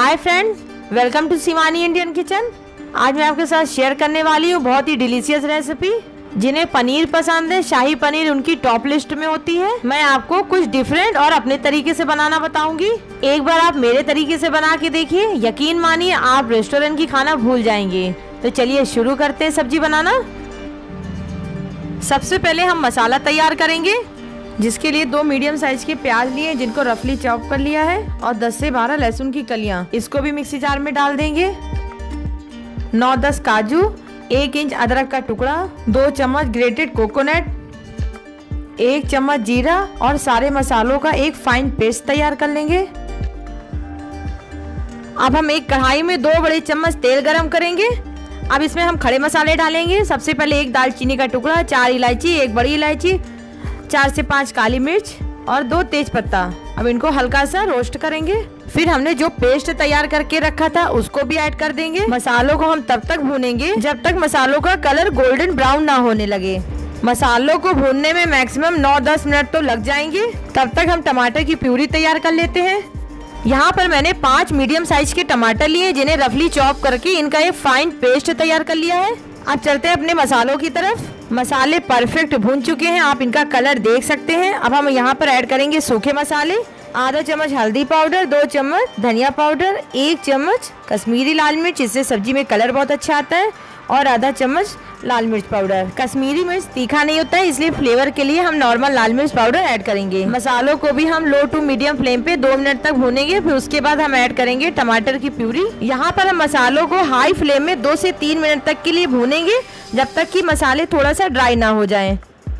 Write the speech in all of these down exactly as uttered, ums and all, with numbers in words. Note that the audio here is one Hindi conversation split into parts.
Hi friends, welcome to Shivani Indian kitchen. आज मैं आपके साथ शेयर करने वाली हूँ बहुत ही डिलीशियस रेसिपी। जिन्हें पनीर पसंद है, शाही पनीर उनकी टॉप लिस्ट में होती है। मैं आपको कुछ डिफरेंट और अपने तरीके से बनाना बताऊंगी। एक बार आप मेरे तरीके से बना के देखिए, यकीन मानिए आप रेस्टोरेंट की खाना भूल जाएंगे। तो चलिए शुरू करते हैं सब्जी बनाना। सबसे पहले हम मसाला तैयार करेंगे, जिसके लिए दो मीडियम साइज के प्याज लिए जिनको रफली चॉप कर लिया है, और दस से बारह लहसुन की कलियां, इसको भी मिक्सी जार में डाल देंगे। नौ दस काजू, एक इंच अदरक का टुकड़ा, दो चम्मच ग्रेटेड कोकोनट, एक चम्मच जीरा और सारे मसालों का एक फाइन पेस्ट तैयार कर लेंगे। अब हम एक कढ़ाई में दो बड़े चम्मच तेल गरम करेंगे। अब इसमें हम खड़े मसाले डालेंगे। सबसे पहले एक दालचीनी का टुकड़ा, चार इलायची, एक बड़ी इलायची, चार से पाँच काली मिर्च और दो तेज पत्ता। अब इनको हल्का सा रोस्ट करेंगे। फिर हमने जो पेस्ट तैयार करके रखा था उसको भी ऐड कर देंगे। मसालों को हम तब तक भूनेंगे जब तक मसालों का कलर गोल्डन ब्राउन ना होने लगे। मसालों को भूनने में मैक्सिमम नौ दस मिनट तो लग जाएंगे। तब तक हम टमाटर की प्यूरी तैयार कर लेते हैं। यहाँ पर मैंने पाँच मीडियम साइज के टमाटर लिए, जिन्हें रफली चॉप करके इनका एक फाइन पेस्ट तैयार कर लिया है। अब चलते हैं अपने मसालों की तरफ। मसाले परफेक्ट भून चुके हैं, आप इनका कलर देख सकते हैं। अब हम यहाँ पर ऐड करेंगे सूखे मसाले। आधा चम्मच हल्दी पाउडर, दो चम्मच धनिया पाउडर, एक चम्मच कश्मीरी लाल मिर्च, इससे सब्जी में कलर बहुत अच्छा आता है, और आधा चम्मच लाल मिर्च पाउडर। कश्मीरी मिर्च तीखा नहीं होता है, इसलिए फ्लेवर के लिए हम नॉर्मल लाल मिर्च पाउडर ऐड करेंगे। मसालों को भी हम लो टू मीडियम फ्लेम पे दो मिनट तक भूनेंगे। फिर उसके बाद हम ऐड करेंगे टमाटर की प्यूरी। यहाँ पर हम मसालों को हाई फ्लेम में दो से तीन मिनट तक के लिए भूनेंगे, जब तक कि मसाले थोड़ा सा ड्राई ना हो जाएं।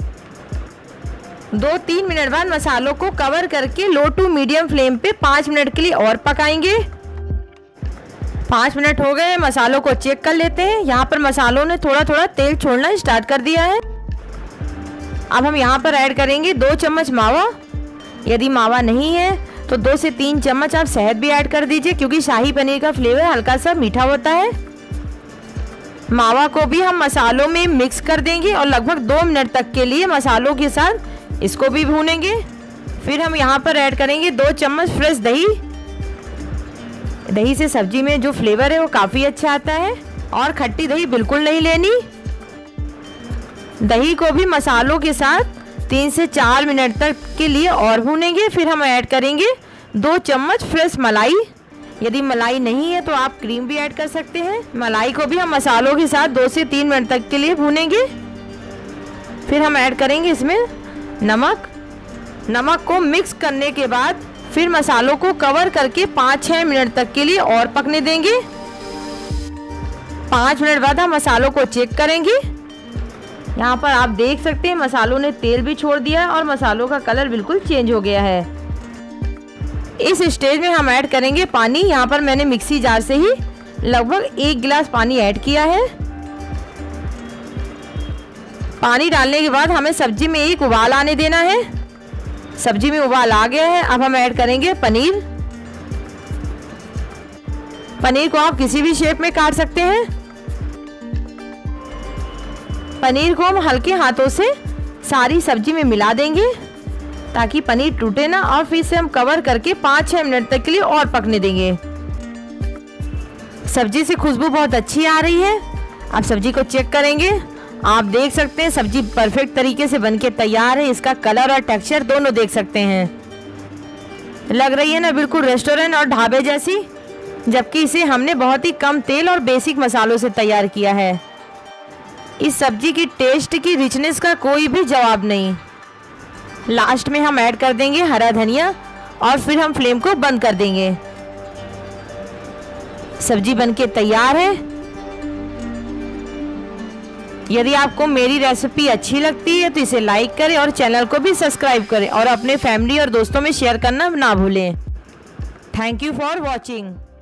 दो तीन मिनट बाद मसालों को कवर करके लो टू मीडियम फ्लेम पे पाँच मिनट के लिए और पकाएंगे। पाँच मिनट हो गए, मसालों को चेक कर लेते हैं। यहाँ पर मसालों ने थोड़ा थोड़ा तेल छोड़ना स्टार्ट कर दिया है। अब हम यहाँ पर ऐड करेंगे दो चम्मच मावा। यदि मावा नहीं है तो दो से तीन चम्मच आप शहद भी ऐड कर दीजिए, क्योंकि शाही पनीर का फ्लेवर हल्का सा मीठा होता है। मावा को भी हम मसालों में मिक्स कर देंगे और लगभग दो मिनट तक के लिए मसालों के साथ इसको भी भूनेंगे। फिर हम यहाँ पर ऐड करेंगे दो चम्मच फ्रेश दही। दही से सब्जी में जो फ्लेवर है वो काफ़ी अच्छा आता है, और खट्टी दही बिल्कुल नहीं लेनी। दही को भी मसालों के साथ तीन से चार मिनट तक के लिए और भूनेंगे। फिर हम ऐड करेंगे दो चम्मच फ्रेश मलाई। यदि मलाई नहीं है तो आप क्रीम भी ऐड कर सकते हैं। मलाई को भी हम मसालों के साथ दो से तीन मिनट तक के लिए भूनेंगे। फिर हम ऐड करेंगे इसमें नमक। नमक को मिक्स करने के बाद फिर मसालों को कवर करके पाँच छः मिनट तक के लिए और पकने देंगे। पाँच मिनट बाद हम मसालों को चेक करेंगे। यहाँ पर आप देख सकते हैं मसालों ने तेल भी छोड़ दिया है और मसालों का कलर बिल्कुल चेंज हो गया है। इस स्टेज में हम ऐड करेंगे पानी। यहाँ पर मैंने मिक्सी जार से ही लगभग एक गिलास पानी ऐड किया है। पानी डालने के बाद हमें सब्जी में एक उबाल आने देना है। सब्जी में उबाल आ गया है। अब हम ऐड करेंगे पनीर। पनीर को आप किसी भी शेप में काट सकते हैं। पनीर को हम हल्के हाथों से सारी सब्जी में मिला देंगे, ताकि पनीर टूटे ना, और फिर से हम कवर करके पाँच छः मिनट तक के लिए और पकने देंगे। सब्जी से खुशबू बहुत अच्छी आ रही है। अब सब्जी को चेक करेंगे। आप देख सकते हैं सब्जी परफेक्ट तरीके से बनके तैयार है। इसका कलर और टेक्सचर दोनों देख सकते हैं। लग रही है ना बिल्कुल रेस्टोरेंट और ढाबे जैसी, जबकि इसे हमने बहुत ही कम तेल और बेसिक मसालों से तैयार किया है। इस सब्जी की टेस्ट की रिचनेस का कोई भी जवाब नहीं। लास्ट में हम ऐड कर देंगे हरा धनिया, और फिर हम फ्लेम को बंद कर देंगे। सब्जी बनके तैयार है। यदि आपको मेरी रेसिपी अच्छी लगती है तो इसे लाइक करें और चैनल को भी सब्सक्राइब करें, और अपने फैमिली और दोस्तों में शेयर करना ना भूलें। Thank you for watching.